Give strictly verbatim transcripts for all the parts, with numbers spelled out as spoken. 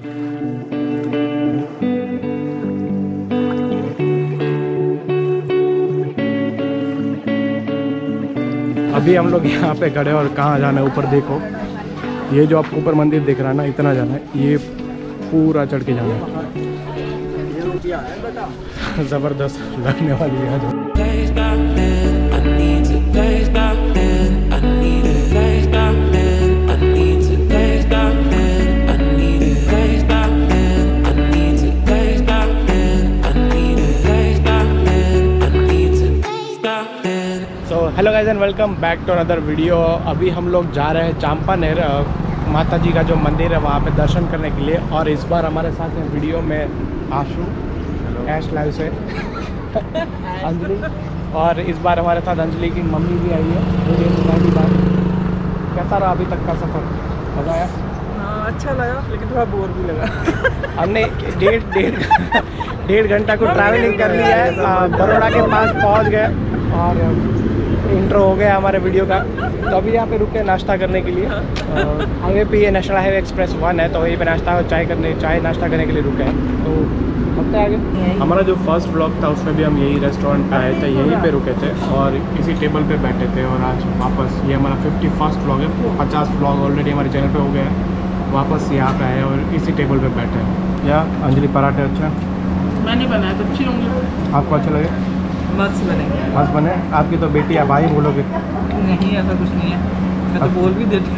अभी हम लोग यहाँ पे खड़े और कहाँ जाना है ऊपर देखो। ये जो आपको ऊपर मंदिर दिख रहा है ना, इतना जाना है, ये पूरा चढ़ के जाना है। ज़बरदस्त लगने वाली है। Hello guys and welcome back to another video. अभी हम लोग जा रहे हैं चांपानेर, माता जी का जो मंदिर है वहाँ पे दर्शन करने के लिए। और इस बार हमारे साथ है वीडियो में आशु, ऐश लाइव से अंजलि, और इस बार हमारे साथ अंजलि की मम्मी भी आई है। मुझे पहली बार। कैसा रहा अभी तक का सफ़र? मज़ा आया? हाँ, अच्छा लगा, लेकिन थोड़ा बोर भी लगा। हमने डेढ़ डेढ़ डेढ़ घंटा को ट्रैवलिंग कर लिया है, बड़ौदा के पास पहुँच गए और इंट्रो हो गया हमारे वीडियो का। तो अभी यहाँ पे रुके नाश्ता करने के लिए। हाईवे पे ये नेशनल हाईवे एक्सप्रेस वन है, तो वहीं पे नाश्ता और चाय करने चाय नाश्ता करने के लिए रुके हैं। तो अब आगे हमारा जो फर्स्ट ब्लॉग था उसमें भी हम यही रेस्टोरेंट पे आए थे, यहीं पे रुके थे और इसी टेबल पे बैठे थे। और आज वापस ये हमारा फिफ्टी फर्स्ट ब्लॉग है, पचास ब्लॉग ऑलरेडी हमारे चैनल पे हो गए हैं। वापस यहाँ पे आए और इसी टेबल पे बैठे हैं। या अंजलि पराठे अच्छा मैंने बनाया तो अच्छी होंगी। आपको अच्छा लगे? मस्त बनेंगे। मस्त बने। आपकी तो बेटी है, भाई बोलोगे? नहीं, ऐसा कुछ नहीं है, मैं तो बोल भी देती हूँ।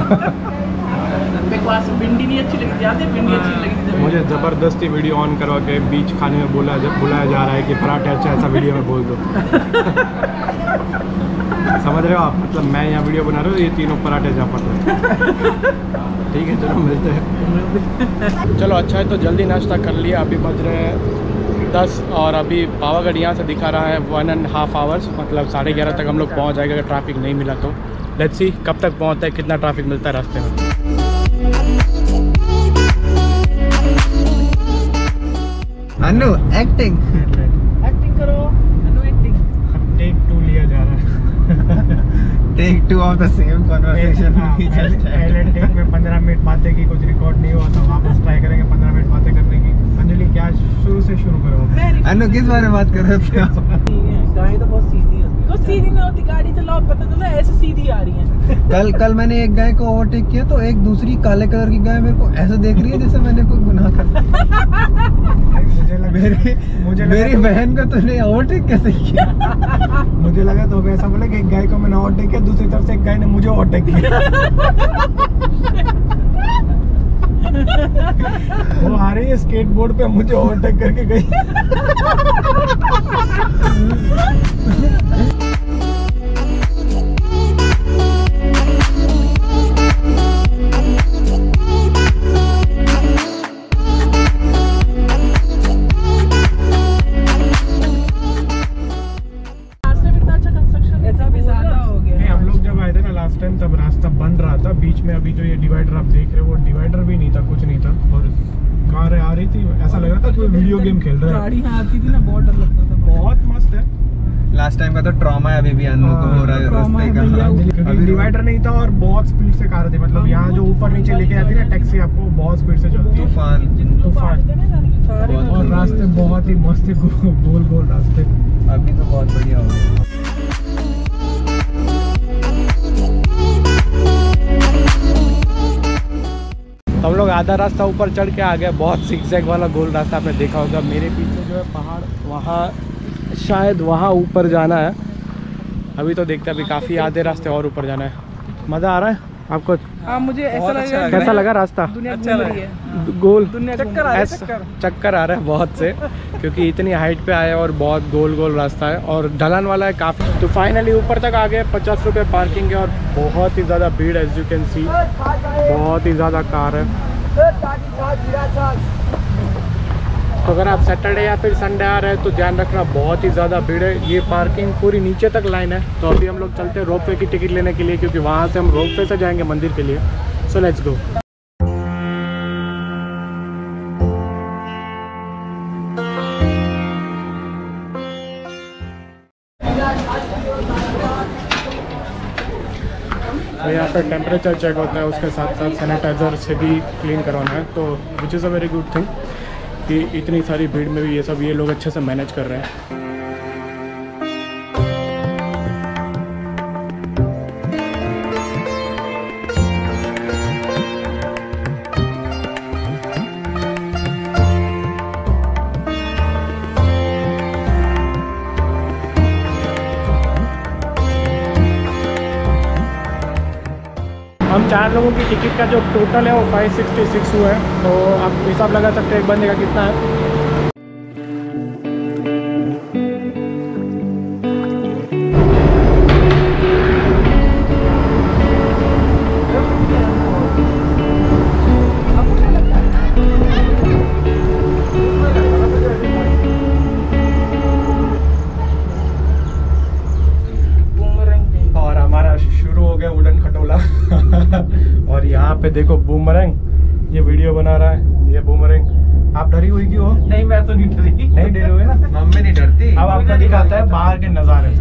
भिंडी नहीं अच्छी लगी थी, आते भिंडी अच्छी लगी थी। मुझे ज़बरदस्ती वीडियो ऑन करवा के बीच खाने में बोला जब बुलाया जा रहा है कि पराठे अच्छा, ऐसा वीडियो में बोल दो। समझ रहे हो आप? मतलब मैं यहाँ वीडियो बना रहा हूँ, ये तीनों पराठे जा पड़ रहे हैं। ठीक है, चलो मिलते हैं। चलो अच्छा है, तो जल्दी नाश्ता कर लिया। अभी बज रहे हैं दस और अभी पावागढ़ यहाँ से दिखा रहा है वन एंड हाफ आवर्स, मतलब साढ़े ग्यारह तक हम लोग पहुँच जाएगा अगर ट्रैफिक नहीं मिला तो। लेट्स सी कब तक पहुँचता है, कितना ट्रैफिक मिलता है रास्ते में। अनु एक्टिंग एक्टिंग करो, अनु एक्टिंग। टेक टू लिया जा रहा है। Take two of the same conversation. पहले टेक में पंद्रह मिनट बातें की, कुछ रिकॉर्ड नहीं हुआ तो वापस ट्राई करेंगे पंद्रह मिनट बातें करने की। अंजलि क्या शुरू से शुरू करो? अनु किस बारे में बात कर रहे थे? गाड़ी तो बहुत सीधी होती है। कुछ सीधी नहीं होती, गाड़ी चलाओ पता चलता है ऐसे सीधी आ रही है। कल कल मैंने एक गाय को ओवरटेक किया तो एक दूसरी काले कलर की गाय मेरे को ऐसे देख रही है जैसे मैंने कोई गुनाह कर दिया। मुझे लगा मेरी मुझे मेरी बहन को तूने ओवरटेक कैसे किया? मुझे लगा तो ऐसा बोला कि एक गाय को मैंने ओवरटेक किया, दूसरी तरफ से एक गाय ने मुझे ओवरटेक किया। वो आ रही है स्केटबोर्ड पे, मुझे ओवरटेक करके गई। तब रास्ता बन रहा था बीच में। अभी जो ये डिवाइडर आप देख रहे हो वो डिवाइडर भी नहीं था, कुछ नहीं था और कार आ रही थी, ऐसा लग रहा था कोई वीडियो गेम खेल रहा है। गाड़ी यहाँ आती थी ना, बहुत डर लगता था। बहुत मस्त है। लास्ट टाइम का तो ट्रॉमा है अभी भी अनु को हो रहा है रास्ते का। अभी डिवाइडर नहीं था और बहुत स्पीड से कार थी, मतलब यहाँ जो ऊपर नीचे लेके जाती है ना टैक्सी, आपको बहुत स्पीड से चलती है। तूफान तूफान और रास्ते बहुत ही मस्त है, गोल गोल रास्ते। अभी तो बहुत बढ़िया हो गया। हम लोग आधा रास्ता ऊपर चढ़ के आ गए। बहुत सिगजैग वाला गोल रास्ता आपने देखा होगा। मेरे पीछे जो है पहाड़, वहाँ शायद वहाँ ऊपर जाना है। अभी तो देखते हैं, अभी काफ़ी आधे रास्ते और ऊपर जाना है। मज़ा आ रहा है आपको? हाँ, मुझे ऐसा लग रहा है। कैसा लगा रास्ता? दुनिया घूम रही है, गोल चक्कर आ रहा है, चक्कर चक्कर आ रहा है बहुत से, क्योंकि इतनी हाइट पे आए और बहुत गोल गोल रास्ता है और ढलान वाला है काफ़ी। तो फाइनली ऊपर तक आ गए। पचास रुपये पार्किंग है और बहुत ही ज़्यादा भीड़ है, एज यू कैन सी। बहुत ही ज़्यादा कार है। तो अगर आप सैटरडे या फिर संडे आ रहे हैं तो ध्यान रखना, बहुत ही ज़्यादा भीड़ है। ये पार्किंग पूरी नीचे तक लाइन है। तो अभी हम लोग चलते हैं रोपवे की टिकट लेने के लिए, क्योंकि वहाँ से हम रोपवे से जाएंगे मंदिर के लिए। So let's go. तो यहाँ पे टेम्परेचर चेक होता है, उसके साथ साथ सैनिटाइज़र से भी क्लीन करवाना है, तो which is a very good thing कि इतनी सारी भीड़ में भी ये सब ये लोग अच्छे से मैनेज कर रहे हैं। हम चार लोगों की टिकट का जो टोटल है वो फाइव सिक्सटी सिक्स हुआ है, तो आप हिसाब लगा सकते हैं एक बंदे का कितना है। और हमारा शुरू हो गया उड़न खटोला और यहाँ पे देखो बूमरैंग ये वीडियो बना रहा है, ये बूमरैंग। आप डरी हुई क्यों हो? नहीं, मैं तो नहीं डरी। नहीं डरे हुए ना? मम्मी नहीं डरती। अब आपको दिखाता है बाहर के नज़ारे।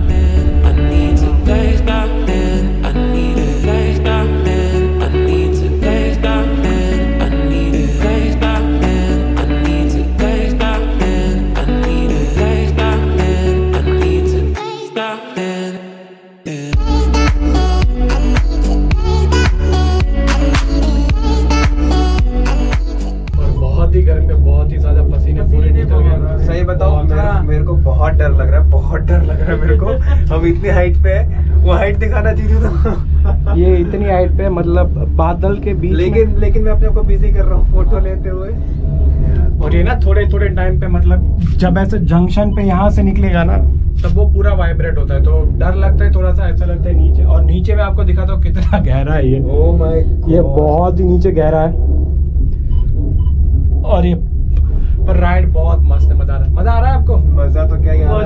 गर्मी में बहुत ही ज्यादा पसीने पूरे निकल गए। सही बताओ, मेरे, मेरे को बहुत डर लग रहा है, बहुत डर लग रहा है मेरे को। हम इतनी हाइट पे है, वो हाइट दिखाना चाहिए था। ये इतनी हाइट पे मतलब बादल के बीच, लेकिन लेकिन मैं अपने आप को बिजी कर रहा हूँ फोटो लेते हुए। और ये ना थोड़े थोड़े टाइम पे मतलब जब ऐसे जंक्शन पे यहाँ से निकलेगा ना तब वो पूरा वाइब्रेट होता है, तो डर लगता है थोड़ा सा, ऐसा लगता है नीचे। और नीचे में आपको दिखाता हूँ कितना गहरा है ये। ओह माय गॉड, ये बहुत ही नीचे गहरा है। और ये पर राइड बहुत मस्त है, मजा आ रहा है। मजा आ रहा है आपको? मजा तो क्या यार,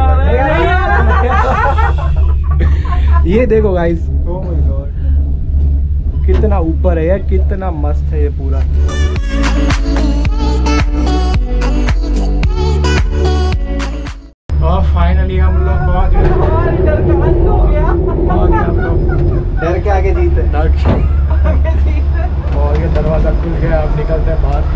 ये देखो गाइस, ओह माय गॉड, कितना ऊपर है यार, कितना मस्त है ये पूरा। और फाइनली हम लोग बहुत डर के अंत हो गया। डर के आगे जीत है। और ये दरवाजा खुल गया, अब निकलते हैं बाहर।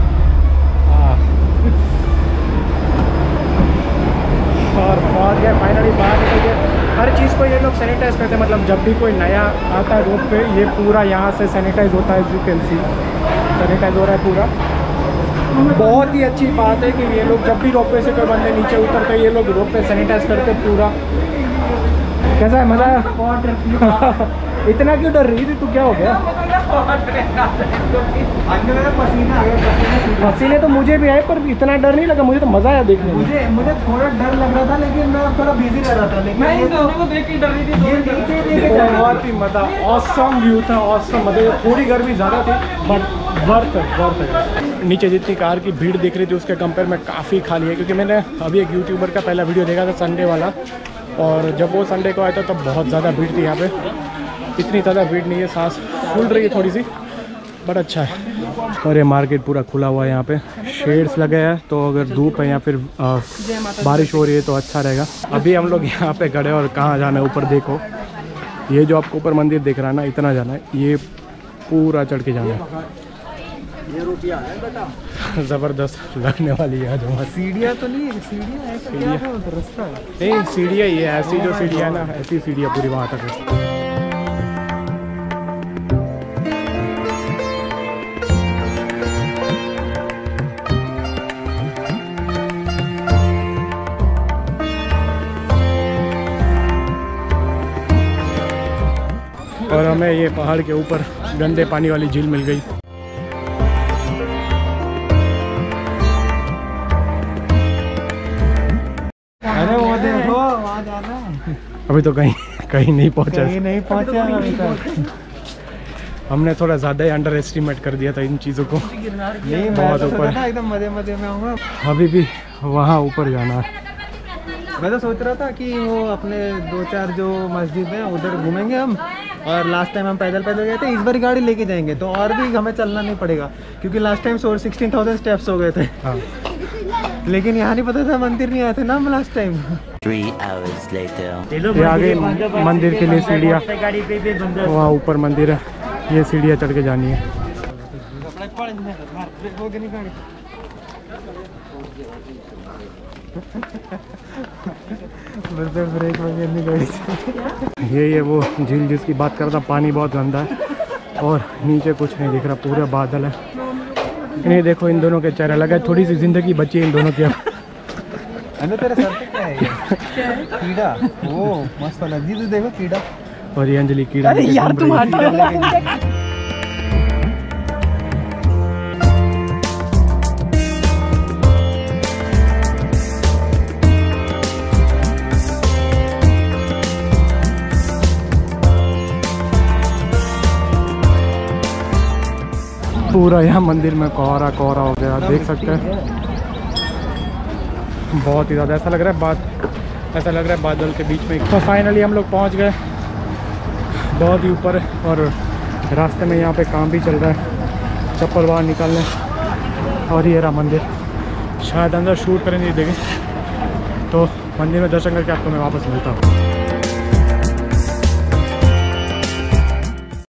और पहुंच गए फाइनली, बाहर निकल गए। हर चीज़ को ये लोग सैनिटाइज करते हैं, मतलब जब भी कोई नया आता है रोड पे ये पूरा यहाँ से सैनिटाइज होता है। यू कैन सी सैनिटाइज हो रहा है पूरा। बहुत ही अच्छी बात है कि ये लोग जब भी रोपवे से कोई बंदे नीचे उतरते ये लोग रोप पे सैनिटाइज करते पूरा। कैसा है, मज़ा आया? बहुत डर इतना क्यों डर रही थी तू, क्या हो गया? पसीना आ गया, पसीने तो मुझे भी आए पर इतना डर नहीं लगा, मुझे तो मज़ा आया देखने में। मुझे मुझे थोड़ा डर लग रहा था, लेकिन मैं थोड़ा बिजी रह रहा था। लेकिन मैं ये इन दोनों को देख के डर रही थी। ये नीचे लेके जा रहा बहुत ही मज़ा, ऑसम व्यू था, ऑसम। मतलब थोड़ी गर्मी ज़्यादा थी बट वर्थ वर्थ। नीचे जितनी कार की भीड़ दिख रही थी उसके कंपेयर में काफ़ी खाली है, क्योंकि मैंने अभी एक यूट्यूबर का पहला वीडियो देखा था संडे वाला, और जब वो संडे को आया था तब बहुत ज़्यादा भीड़ थी यहाँ पे। इतनी ज़्यादा भीड़ नहीं है, सांस फूल रही है थोड़ी सी, बट अच्छा है। और ये मार्केट पूरा खुला हुआ है, यहाँ पे शेड्स लगे हैं, तो अगर धूप है या फिर आ, बारिश हो रही है तो अच्छा रहेगा। अभी हम लोग यहाँ पे खड़े और कहाँ जाना है, ऊपर देखो। ये जो आपको ऊपर मंदिर दिख रहा है ना, इतना जाना है, ये पूरा चढ़ के जाना है। ये रुपया है बेटा, ज़बरदस्त लगने वाली है। जो सीढ़ियाँ तो नहीं है, सीढ़ियाँ है, क्या है उधर रास्ता है? नहीं, सीढ़ियाँ ही है, ऐसी जो सीढ़ियाँ है ना, ऐसी सीढ़ियाँ पूरी वहाँ तक है। और हमें ये पहाड़ के ऊपर गंदे पानी वाली झील मिल गई। अरे वो देखो, वहाँ जाना है। अभी तो कहीं कहीं नहीं पहुंचा, कहीं नहीं पहुँचा अभी तक। हमने थोड़ा ज़्यादा ही अंडर एस्टिमेट कर दिया था इन चीज़ों को। नहीं, मैं बहुत तो ऊपर। सोचा था एकदम मजे मजे में आऊँगा। अभी भी वहाँ ऊपर जाना है। मैं तो सोच रहा था कि वो अपने दो चार जो मस्जिद हैं उधर घूमेंगे हम, और लास्ट टाइम हम पैदल पैदल गए थे, इस बार गाड़ी लेके जाएंगे तो और भी हमें चलना नहीं पड़ेगा, क्योंकि लास्ट टाइम सोलह सिक्सटीन थाउजेंड स्टेप्स हो गए थे। हाँ लेकिन यहाँ नहीं पता था मंदिर नहीं आया था ना हम last time. Three hours later. ये आ गई मंदिर के लिए सीढ़ियाँ, वहाँ ऊपर मंदिर है, ये सीढ़ियाँ चढ़ के जानी है। ब्रेक वगैरह ये ये वो झील जिसकी बात कर रहा था, पानी बहुत गंदा है और नीचे कुछ नहीं दिख रहा, पूरा बादल है। लेकिन ये देखो इन दोनों के चेहरे लगा, थोड़ी सी जिंदगी बची है इन दोनों की। अनु तेरे सर पे क्या है ये? कीड़ा, वो मस्त लग रही, तू देखो कीड़ा। और ये अंजलि कीड़ा अरे यार तुम्हारी पूरा यहाँ मंदिर में कोहरा कोहरा हो गया, देख सकते हैं। बहुत ही ज़्यादा ऐसा लग रहा है बाद ऐसा लग रहा है बादल के बीच में। तो फाइनली हम लोग पहुँच गए बहुत ही ऊपर, और रास्ते में यहाँ पे काम भी चल रहा है, चप्पल बाहर निकालने। और ये रहा मंदिर, शायद अंदर शूट करेंगे, देखें तो मंदिर में दर्शन करके आपको मैं वापस मिलता हूँ।